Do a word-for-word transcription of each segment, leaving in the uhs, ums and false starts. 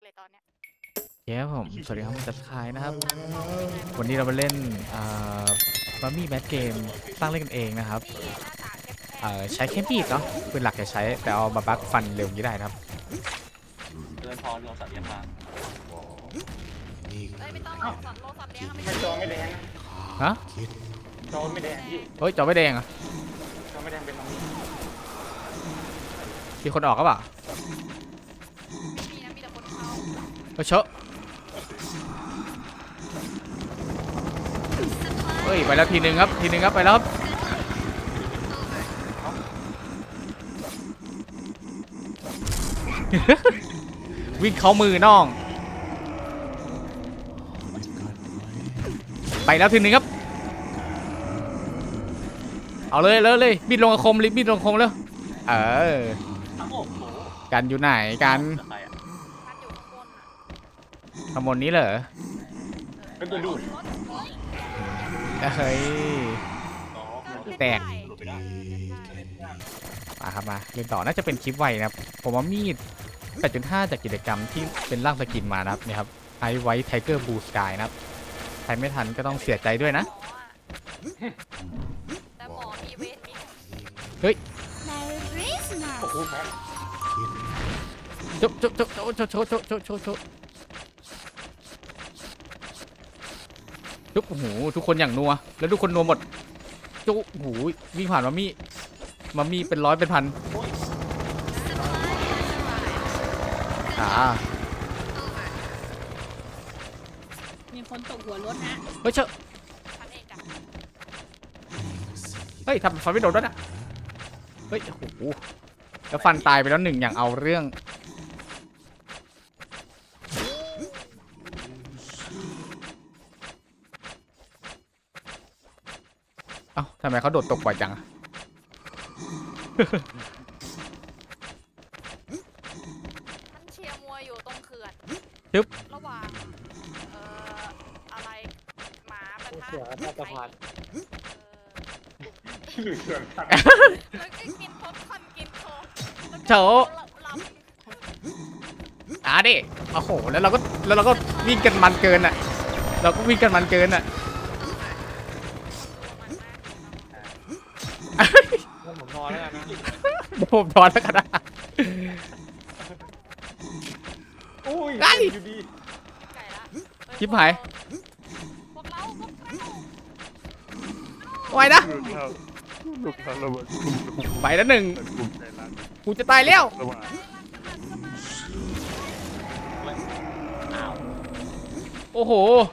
เลยตอนเนี้ยเย้ผมสวัสดีครับผมจัดคายนะครับวันนี้เรามาเล่นบัมมี่แบทเกมสร้างเล่นกันเองนะครับใช้แค่มีดเนาะเป็นหลักจะใช้แต่เอามาบักฟันเร็วนี้ได้นะครับเดินพอลงสัตว์เลี้ยงมาไม่ต้องเอาสัตว์โลสัตว์เลี้ยงไม่จอไม่แดงฮะจอไม่แดงพี่เฮ้ยจอไม่แดงอ่ะจอไม่แดงเป็นน้องมีคนออกก็เปล่ามีนะมีแต่คนเข้าเฮ้ยเชอะเฮ้ยไปแล้วทีนึงครับทีนึงครับไปแล้วครับวิ่งเข้ามือน้องไปแล้วทีนึงครับเอาเลยเลยเลยบิดลงคมลิบบิดลงคมแล้วเออกันอยู่ไหนกันขโมยนี้เหรอเป็นตัวดูดเฮ้ยแตกมาครับมาเล่นต่อน่าจะเป็นคลิปไวนะครับผมว่ามีด แปดจุดห้า จากกิจกรรมที่เป็นร่างสกินมานะครับนี่ครับไอไวท์ไทเกอร์บูสกายนะครับใครไม่ทันก็ต้องเสียใจด้วยนะแต่หมอมีเวทมีเฮ้ยจุ๊บจุ๊บจุ๊บจุ๊บจุ๊บจุ๊บจุ๊บจุ๊บจุ๊บจุ๊บโอ้โหทุกคนอย่างนัวแล้วทุกคนนัวหมดจุ๊บโอ้โหวิ่งผ่านมามี่มามี่เป็นร้อยเป็นพันอ่ามีคนตกหัวรถนะเฮ้ยเชอะเฮ้ยทำฟันไม่โดนด้วยนะเฮ้ยโอ้โหแล้วฟันตายไปแล้วหนึ่งอย่างเอาเรื่องเอ้าทำไมเขาโดดตกบ่อยจังมันเชียร์มวยอยู่ตรงเขื่อนจึ๊บระหว่างเอ่ออะไรหมาปะทะเสือตาตะพานเสือตาแล้วก็กินพบคอนกินโคโฉอ่ะดิโอ้โหแล้วเราก็แล้วเราก็วิ่งกันมันเกินอ่ะเราก็วิ่งกันมันเกินอ่ะผมนอนแล้วกันนะผมนอนแล้วกันนะโอ้ยอยู่ดีไก่ละชิบหายพวกเราพวกเราไว้นะไปแล้วหนึ่งกูจะตายแล้วโอ้โห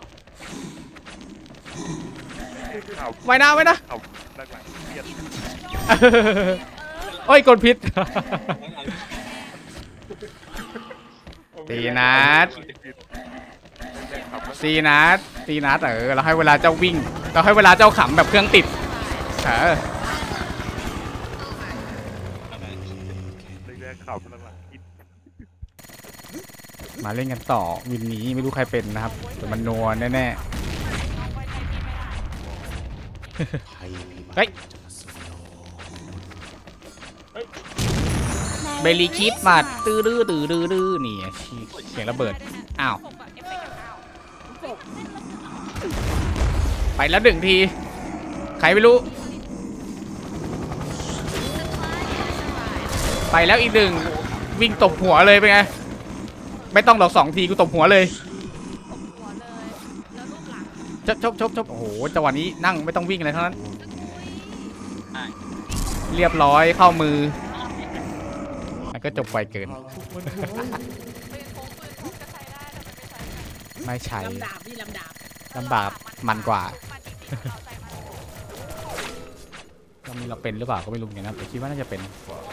ไว้นะไว้นะโอ้ยกดพิษตีนัดตีนัดตีนัดเออเราให้เวลาเจ้าวิ่งเราให้เวลาเจ้าขำแบบเครื่องติดเออมาเล่นกันต่อวินนี้ไม่รู้ใครเป็นนะครับแต่มันนัวแน่ๆเฮ้ยเบลลี่คิดมาตื้อดื้อตื้อดื้อดื้อนี่เสียงระเบิดอ้าวไปแล้วหนึ่งทีใครไม่รู้ไปแล้วอีกหนึ่งวิ่งตบหัวเลยเป็นไงไม่ต้องหรอกสองทีกูตบหัวเลยชบชบชบชบโอ้โหจังหวะนี้นั่งไม่ต้องวิ่งอะไรทั้งนั้นเรียบร้อยเข้ามือมันก็จบไวเกินไม่ใช่ลำดาบพี่ลำดาบลำบากมันกว่าเรามีเราเป็นหรือเปล่าก็ไม่รู้อย่างนั้นแต่คิดว่าน่าจะเป็น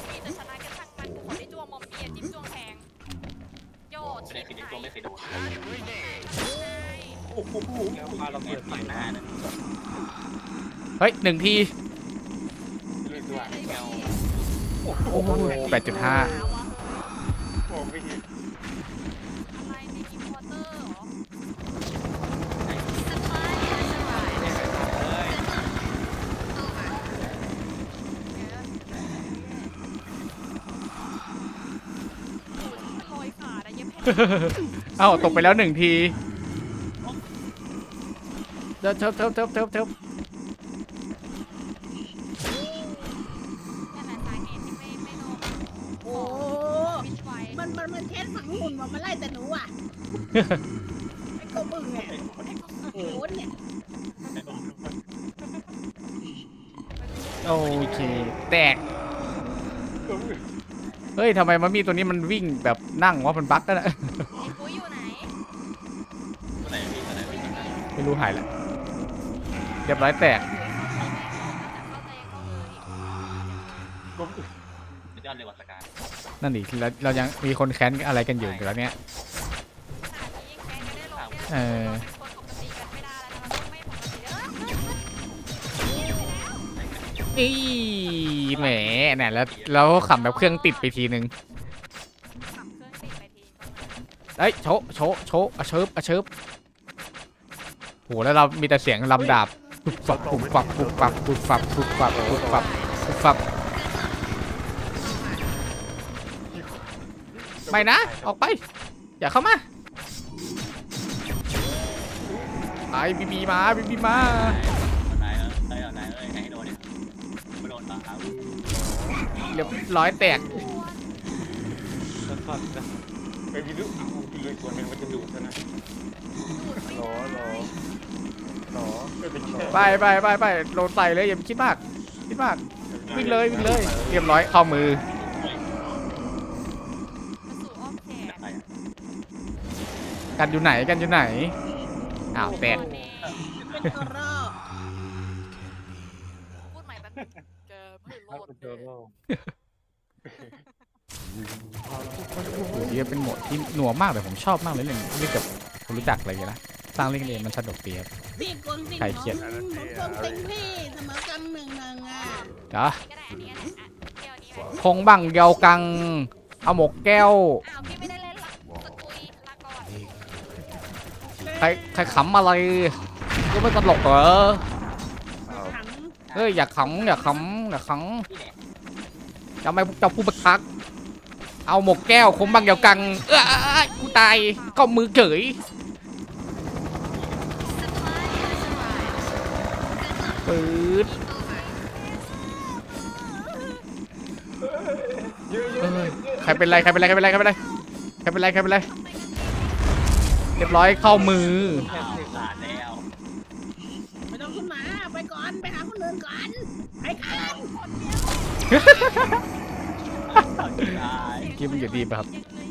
เฮ้ยหนึ่งทีโอ้โหแปดจุดห้าเอ้าตกไปแล้วหนึ่งทีเทิบเทิบเทิบเทิบเทิบเทิบนั่นแหละสาเหตุที่ไม่ไม่ลงโอ้วิทย์ไว้มันมันมันแค้นฝังหุ่นว่ามันไล่แต่หนูอ่ะไอ้โกบึงเนี่ยโอ้เนี่ยโอเคแตกเฮ้ยทำไมมันมีตัวนี้มันวิ่งแบบนั่งวะมันบั๊กกันอะไอ้ปุ้ยอยู่ไหนตัวไหนพี่ตัวไหนพี่ตัวไหนไม่รู้หายแล้วเรียบร้อยแตกเข้าใจเข้าเลยสุดยอดเลยวัตการนั่นดิเราเรายังมีคนแค้นอะไรกันอยู่อยู่แล้วเนี้ยสามียิ่งแค้นกันได้ลงเออเป็นคนปกติกันไม่ได้แล้วนะมันไม่ปกติเอออีแหมเนี่ยแล้วแล้วขำแบบเครื่องติดไปทีนึงขับเครื่องติดไปทีก็มาเอ้ยโชะโชะโชะอะเชิบอะเชิบโหแล้วเรามีแต่เสียงลำดาบปุบปับปุบปับปุบปับปุบปับปุบปับปุบปับปุบปับไม่นะออกไปอย่าเข้ามาไอ้บีบีมาบีบีมาตัวไหนเอ้ยตัวไหนเอ้ยให้โดนเนี่ยไม่โดนตาครับเรียบร้อยแตกสักพักนะไปวิลุเอากินเลยส่วนหนึ่งมันจะดูดนะหรอหรอหรอไม่เป็นแค่ไปไปไปไปโดนใส่เลยอย่าไปคิดมากคิดมากวิ่งเลยวิ่งเลยเรียบร้อยเข้ามือมาสู่อ้อมแขนใครอ่ะกันอยู่ไหนกันอยู่ไหนอ้าวแตกตัวนี้เป็นกระรอกพูดใหม่แป๊บแกไม่รถ้าอดเป็นเจแน่อโรคโอ้โหเป็นโหมดที่หนัวมากเลยผมชอบมากเลยเล่นเล่นกับคนรู้จักอะไรอย่างเงี้ยนะสร้างเล่นเองมันสนุกดีครับพี่กวงติงใครเครียดผมกวงติงพี่เสมอกันหนึ่งหนึ่งอ่ะเนาะก็ได้อันนี้ก็ได้อ่ะเที่ยวนี้ไว้คงบังเยากังเอาหมกแก้วอ้าวพี่ไม่ได้เล่นละสกุยลาก่อนใครใครขำอะไรก็ไม่ตลกเหรอถังเฮ้ยอย่าขำอย่าขำอย่าขพี่แหละำทำไมเจ้าผู้บักคักเอาหมกแก้วคงบังเยากังเอ้ยกูตายก็มือเฉยปืดเยอะเยเอ้อะยใครเป็นไรใครเป็นไรใครเป็นไรใครเป็นไรใครเป็นไรใครเป็นไรเรียบร้อยเข้ามืออ้าวหลานแล้วไม่ต้องขึ้นมาไปก่อนไปหาคนอื่นก่อนไปกันตายคิดมันอยู่ดีป่ะครับ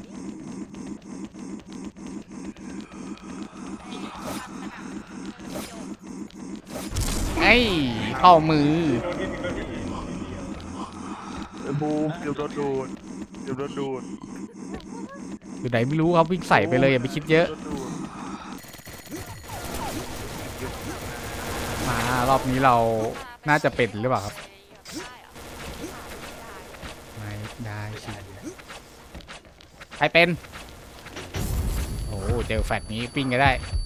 ไอ้เข้ามือบูมเดี๋ยวโดนดูดเดี๋ยวโดนดูดอยู่ไหนไม่รู้ครับวิ่งใส่ไปเลยอย่าไปคิดเยอะโดนดูดมารอบนี้เราน่าจะเป็นหรือเปล่าครับไม่ได้สิใครเป็นโอ้เจอแฟลชนี้ปิ้งก็ได้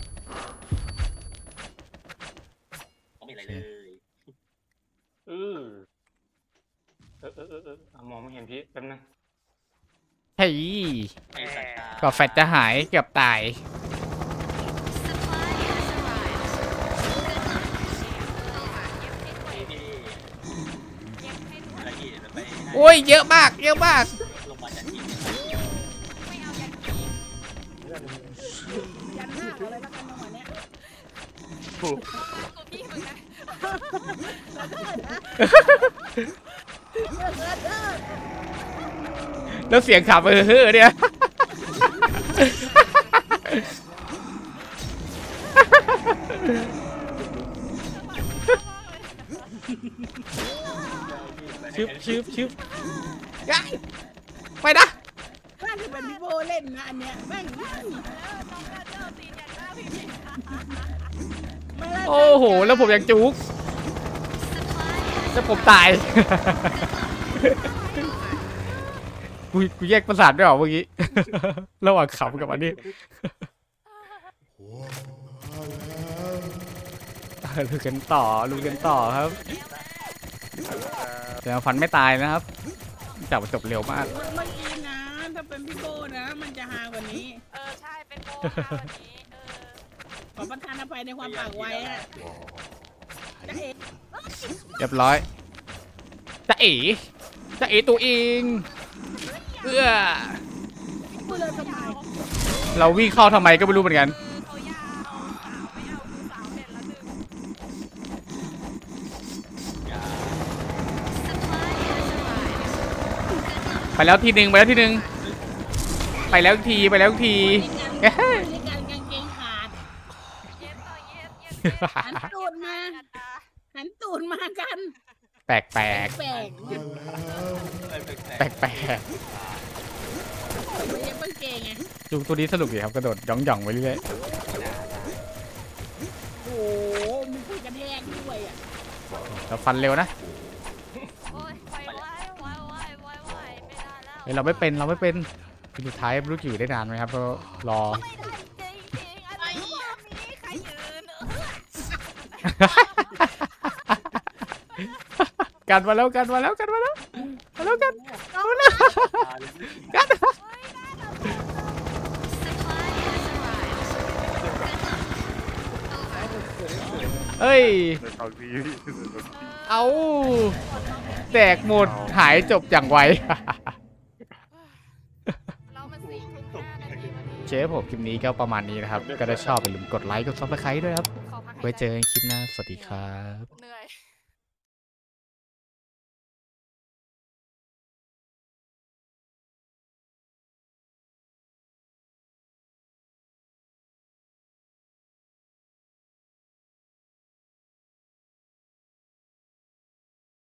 เขาไม่อะไรเลยเออเออเออเออเออมองไม่เห็นพี่แป๊บนึงเฮ้ยไอ้สัตว์ก็แฟลชจะหายเกือบตายพี่พี่อะไรพี่จะไปโอ้ยเยอะมากเยอะมากลงมาจากที่ไม่เอายันกียันหน้าเขาเลยแล้วกันจังหวะเนี้ยตัวพี่มึงนะแล้วก็นะเลิกเลิกเลิกแล้วเสียงขับเออเฮ้อเนี่ยชึบชึบชึบย้ายไปนะน่าจะเป็นพี่โบเล่นงานเนี้ยแม่งไม่โอ้โหแล้วผมยังจุกแล้วผมตายกูกูแยกประสาทด้วยเหรอเมื่อกี้ ระหว่างขำกับอันนี้ลุยกันต่อลุยกันต่อครับแต่ฟันไม่ตายนะครับจับจบเร็วมากเมื่อกี้นะถ้าเป็นพี่โบนะ มันจะฮากว่านี้ขอประทานอภัยในความปากไวอะจะเห็นเรียบร้อยจะเอ๋จะเอ๋ตัวเองเอื้อพูดเลยทำไมเราวิ่งเข้าทำไมก็ไม่รู้เหมือนกันเขายาวสาวไม่เอาคือสาวเด่นละหนึ่งอย่าไปแล้วทีหนึ่งไปแล้วทีหนึ่งไปแล้วอีกทีไปแล้วอีกทีในการในการกางเกงขาดเย็ดต่อเย็ดเย็ดเย็ดหันตูดมาหันตูดมากันแปลกแปลกแปลกๆเนี่ยอะไรแปลกแปลกแปลกไม่ใช่กางเกงไงจุงตัวนี้สนุกดีครับกระโดดย่องย่องไปเรื่อยโอ้โหมีคนกระแทกด้วยอ่ะเราฟันเร็วนะโอ้ยไวไวไวไวไวไวไม่ได้แล้วเฮ้ยเราไม่เป็นเราไม่เป็นทีสุดท้ายไม่รู้จะอยู่ได้นานไหมครับก็รอไม่ได้จริงจริงอะไรพวกนี้ใครยืนเออกันมาแล้วกันมาแล้วกันมาแล้วมาแล้วกันมาแล้วกัน เฮ้ยเดินตรงนี้พี่เดินตรงนี้เอาแตกหมดหายจบอย่างไวเรามันสี่ทุ่มห้านาทีวันนี้เชฟผมคลิปนี้ก็ประมาณนี้นะครับ ก็ได้ชอบอย่าลืมกดไลค์กดซับสไครต์ด้วยครับขอพักหายใจไว้เจอกันคลิปหน้าสวัสดีครับเหนื่อย